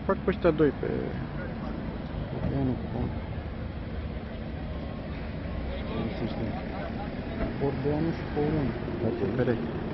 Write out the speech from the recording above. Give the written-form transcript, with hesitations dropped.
fac pe ăștia doi pe Oceanul cu Bordeanu și pe unul, la CFR.